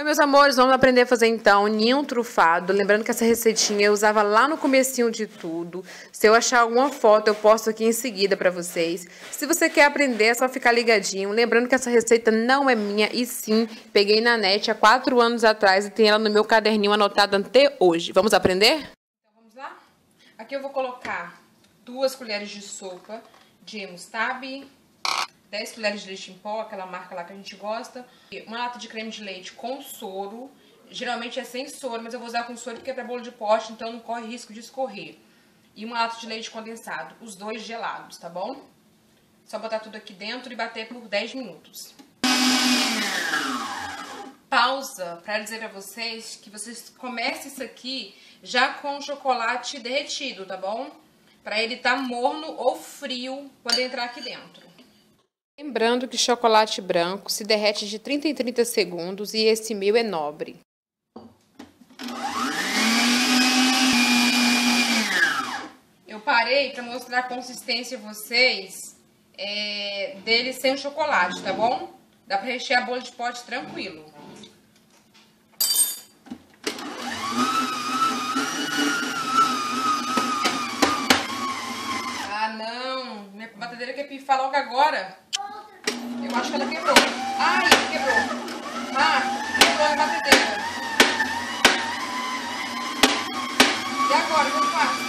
Oi, meus amores, vamos aprender a fazer então ninho trufado. Lembrando que essa receitinha eu usava lá no comecinho de tudo. Se eu achar alguma foto, eu posto aqui em seguida pra vocês. Se você quer aprender, é só ficar ligadinho. Lembrando que essa receita não é minha, e sim, peguei na net há 4 anos atrás e tem ela no meu caderninho anotado até hoje. Vamos aprender? Então vamos lá? Aqui eu vou colocar 2 colheres de sopa de mustabe, 10 colheres de leite em pó, aquela marca lá que a gente gosta. Uma lata de creme de leite com soro. Geralmente é sem soro, mas eu vou usar com soro porque é para bolo de pote, então não corre risco de escorrer. E uma lata de leite condensado, os 2 gelados, tá bom? Só botar tudo aqui dentro e bater por 10 minutos. Pausa para dizer para vocês que vocês comecem isso aqui já com o chocolate derretido, tá bom? Para ele estar morno ou frio quando entrar aqui dentro. Lembrando que chocolate branco se derrete de 30 em 30 segundos e esse meu é nobre. Eu parei para mostrar a consistência a vocês dele sem o chocolate, tá bom? Dá para rechear bolo de pote tranquilo. Ah, não! Minha batedeira quer pifar logo agora. Eu acho que ela quebrou. Ai, quebrou. Ah, quebrou a batedeira. E agora, o que eu faço?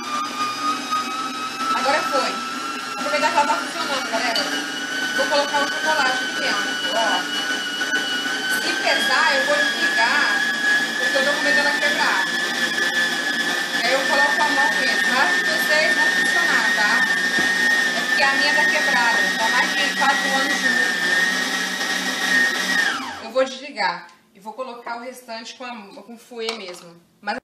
Agora foi. Vou aproveitar que ela tá funcionando, galera. Vou colocar o chocolate aqui dentro, ó. Se pesar, eu vou desligar, porque eu tô com medo dela quebrar. Aí eu coloco a mão mesmo. Acho que vocês vão funcionar, tá? Porque a minha tá quebrada, tá mais de 4 anos de uso. Eu vou desligar e vou colocar o restante com fouet mesmo. Mas...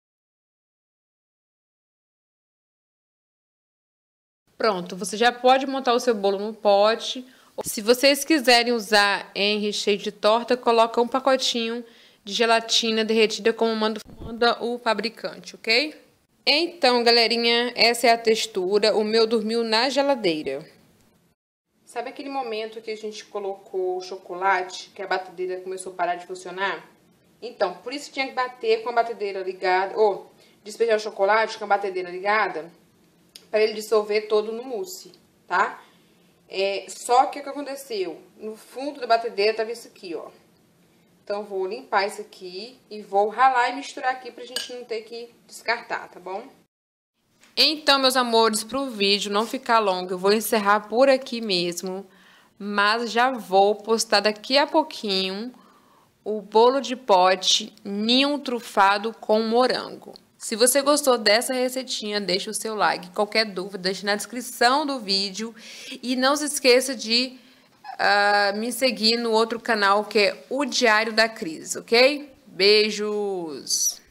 Pronto, você já pode montar o seu bolo no pote. Se vocês quiserem usar em recheio de torta, coloca um pacotinho de gelatina derretida como manda o fabricante, ok? Então, galerinha, essa é a textura. O meu dormiu na geladeira. Sabe aquele momento que a gente colocou o chocolate, que a batedeira começou a parar de funcionar? Então, por isso tinha que bater com a batedeira ligada, ou despejar o chocolate com a batedeira ligada, para ele dissolver todo no mousse, tá? Só que o que aconteceu? No fundo da batedeira tava isso aqui, ó. Então, vou limpar isso aqui e vou ralar e misturar aqui pra gente não ter que descartar, tá bom? Então, meus amores, pro vídeo não ficar longo, eu vou encerrar por aqui mesmo. Mas já vou postar daqui a pouquinho o bolo de pote ninho trufado com morango. Se você gostou dessa receitinha, deixa o seu like. Qualquer dúvida, deixa na descrição do vídeo. E não se esqueça de... me seguir no outro canal que é o Diário da Cris, ok? Beijos!